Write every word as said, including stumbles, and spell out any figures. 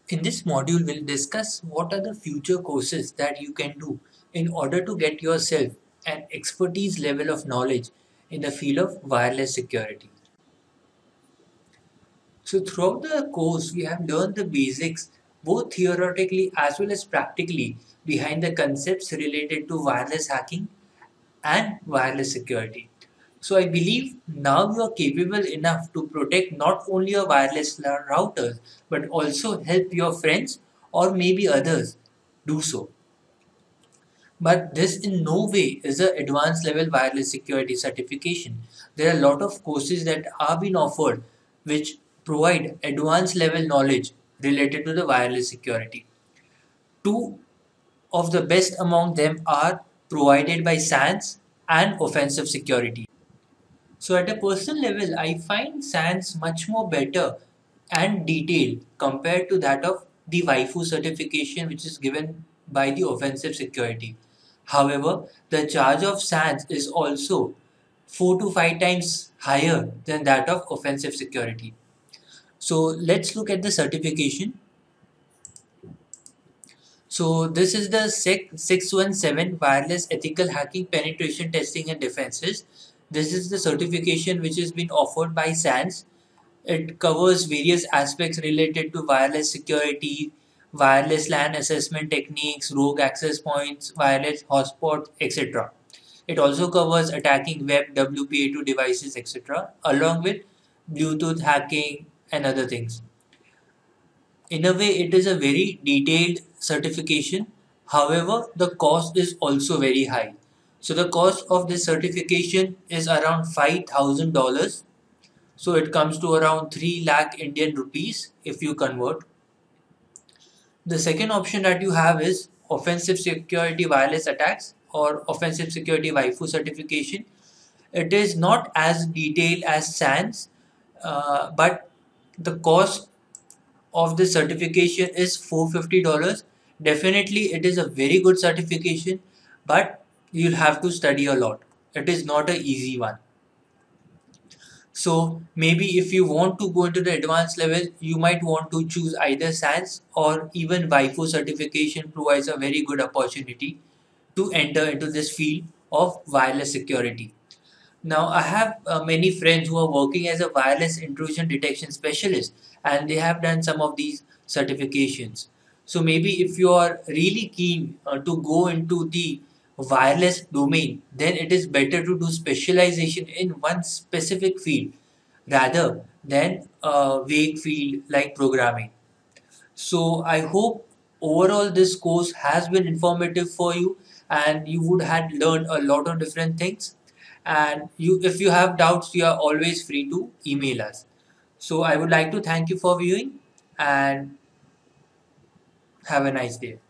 In this module, we'll discuss what are the future courses that you can do in order to get yourself an expertise level of knowledge in the field of wireless security. So, throughout the course, we have learned the basics, both theoretically as well as practically, behind the concepts related to wireless hacking and wireless security. So I believe now you are capable enough to protect not only your wireless la- routers but also help your friends or maybe others do so. But this in no way is an advanced level wireless security certification. There are a lot of courses that are being offered which provide advanced level knowledge related to the wireless security. Two of the best among them are provided by SANS and offensive security. So at a personal level, I find SANS much more better and detailed compared to that of the Wifi certification which is given by the offensive security. However, the charge of SANS is also four to five times higher than that of offensive security. So let's look at the certification. So this is the SEC six one seven Wireless Ethical Hacking Penetration Testing and Defenses. This is the certification which has been offered by SANS. It covers various aspects related to wireless security, wireless LAN assessment techniques, rogue access points, wireless hotspots, et cetera. It also covers attacking web W P A two devices, et cetera, along with Bluetooth hacking and other things. In a way, it is a very detailed certification. However, the cost is also very high. So the cost of this certification is around five thousand dollars. So it comes to around three lakh Indian rupees if you convert. The second option that you have is offensive security wireless attacks or offensive security Wifi certification. It is not as detailed as SANS, uh, but the cost of the certification is four hundred fifty dollars. Definitely, it is a very good certification, but you'll have to study a lot. It is not an easy one. So maybe if you want to go into the advanced level, you might want to choose either SANS or even Wifi certification provides a very good opportunity to enter into this field of wireless security. Now, I have uh, many friends who are working as a wireless intrusion detection specialist and they have done some of these certifications. So, maybe if you are really keen uh, to go into the wireless domain, then it is better to do specialization in one specific field rather than a vague field like programming. So I hope overall this course has been informative for you and you would have learned a lot of different things. And you, if you have doubts, you are always free to email us. So I would like to thank you for viewing and have a nice day.